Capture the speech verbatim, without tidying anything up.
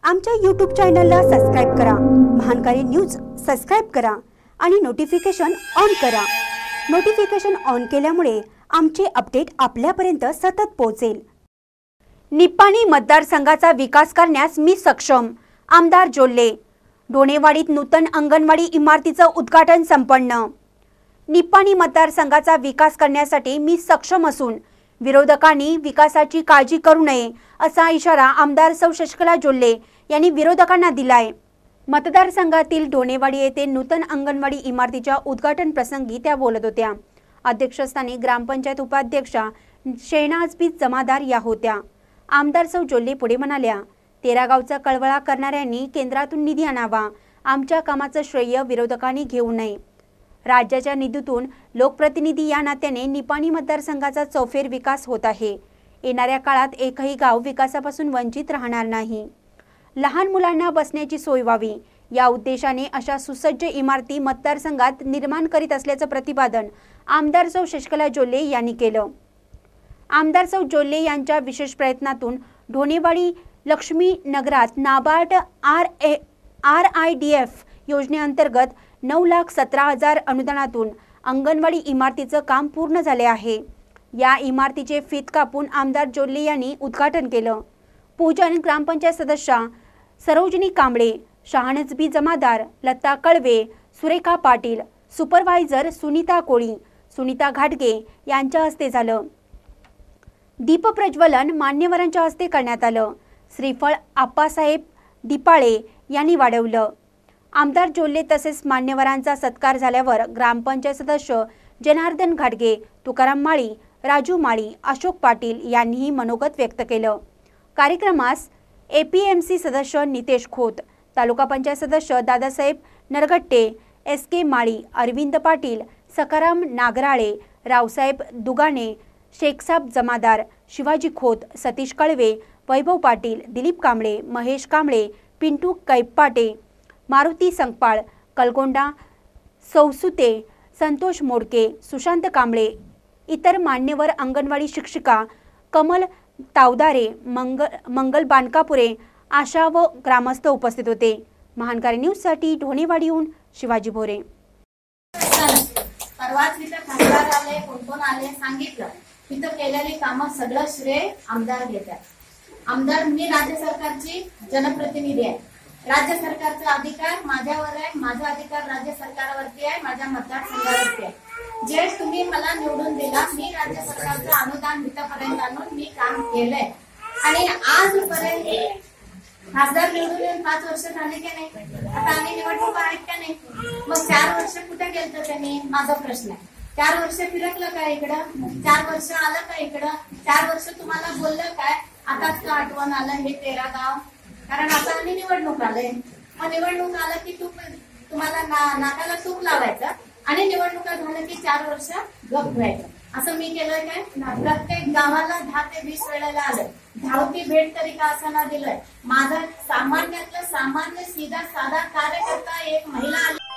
आमच्या यूट्यूब चॅनलला सबस्क्राइब करा, महानकारी न्यूज सबस्क्राइब करा आणि नोटिफिकेशन ऑन करा। नोटिफिकेशन ऑन केल्यामुळे आमचे अपडेट आपल्यापर्यंत सतत पोहोचेल। निपाणी मतदारसंघाचा विकास करण्यास मी सक्षम, आमदार जोल्ले। डोणेवाडीत नूतन अंगणवाडी इमारतीचे उद्घाटन संपन्न। निपाणी मतदारसंघाचा विकास करण्यासाठी मी सक्षम असून विरोधकांनी विकासाची काळजी करू नये असा इशारा आमदार सौ शशिकला जोल्ले यांनी विरोधकांना दिलाय। मतदारसंघातील डोणेवाडी येथे नूतन अंगणवाडी इमारतीच्या उद्घाटन प्रसंगी त्या बोलत होत्या। अध्यक्षस्थानी ग्रामपंचायत उपाध्यक्षा शेहनाजबी जमादार या होत्या। आमदार सौ जोल्ले पुढे म्हणाल्या, तेरा गावचा कळवळा करणाऱ्यांनी केंद्रातून निधी आणावा, आमच्या कामाचं श्रेय विरोधकांनी घेऊ नये। राज्याच्या निधीतून लोकप्रतिनिधी या नात्याने निपाणी मतदारसंघाचा चौफेर विकास होत आहे। येणाऱ्या काळात एकही गाव विकासापासून वंचित राहणार नाही। लहान मुलांना बसण्याची सोय व्हावी या उद्देशाने अशा सुसज्ज इमारती मतदारसंघात निर्माण करीत असल्याचं प्रतिपादन आमदार सौ शशिकला जोल्ले यांनी केलं। आमदार सौ जोल्ले यांच्या विशेष प्रयत्नातून ढोणेवाडी लक्ष्मी नगरात NABARD R A R I D F योजनेअंतर्गत नऊ लाख सतरा हजार अनुदानातून अंगणवाडी इमारतीचं काम पूर्ण झाले आहे। या इमारतीचे फीत कापून आमदार जोल्ले यांनी उद्घाटन केलं। पूजन ग्रामपंचायत सदस्या सरोजिनी कांबळे, शहानजबी जमादार, लता कळवे, सुरेखा पाटील, सुपरवायझर सुनीता कोळी, सुनीता घाटगे यांच्या हस्ते झालं। दीप प्रज्वलन मान्यवरांच्या हस्ते करण्यात आलं। श्रीफळ आप्पासाहेब दिपाळे यांनी वाढवलं। आमदार जोल्ले तसेच मान्यवरांचा सत्कार झाल्यावर ग्रामपंचायत सदस्य जनार्दन घाटगे, तुकाराम माळी, राजू माळी, अशोक पाटील यांनीही मनोगत व्यक्त केलं। कार्यक्रमास एपीएमसी सदस्य नितेश खोत, तालुका पंचायत सदस्य दादासाहेब नरगट्टे, एस के माळी, अरविंद पाटील, सकाराम नागराळे, रावसाहेब दुगाणे, शेखसाब जमादार, शिवाजी खोत, सतीश कळवे, वैभव पाटील, दिलीप कांबळे, महेश कांबळे, पिंटू कैपाटे, मारुती संकपाळ, कलगोंडा सौसुते, संतोष मोडके, सुशांत कांबळे, इतर मान्यवर अंगणवाडी शिक्षिका कमल तावदारे, मंगल मंगल बानकापुरे, आशा व ग्रामस्थ उपस्थित होते। महानकारी न्यूज साठी ढोणेवाडीहून शिवाजी भोरे। परवाच इथं खासदार आले, कोण कोण आले सांगितलं, तिथं केलेली कामं सगळं श्रेय आमदार घेतात। आमदार मी राज्य सरकारची जनप्रतिनिधी आहे। राज्य सरकारचा अधिकार माझ्यावर आहे, माझा अधिकार राज्य सरकारवरती आहे, माझ्या मतदारसंघावरती आहे। जे तुम्ही मला निवडून दिला, मी राज्य सरकारचं अनुदान इथपर्यंत आणून मी काम केलंय आणि आजपर्यंत खासदार निवडून येऊन पाच वर्ष झाले की नाही? आता आम्ही निवडणुका आहेत का नाही? मग चार वर्ष कुठे गेलतो त्यांनी? माझा प्रश्न आहे। चार वर्ष फिरकलं का इकडं? चार वर्ष आलं का इकडं? चार वर्ष तुम्हाला बोललं काय? आताच का आठवण आलं हे तेरा गाव? कारण आता आम्ही निवडणूक आले, मग निवडणूक आलं की तूप तुम्हाला ना, नाकाला तूप लावायचं आणि निवडणुका झालं की चार वर्ष गप व्हायचं। असं मी केलंय काय? प्रत्येक गावाला दहा ते वीस वेळेला आलं, धावती भेट तरी का असं ना दिलंय। माझा सामान्यातलं सामान्य सीधा साधा कार्यकर्ता एक महिला आली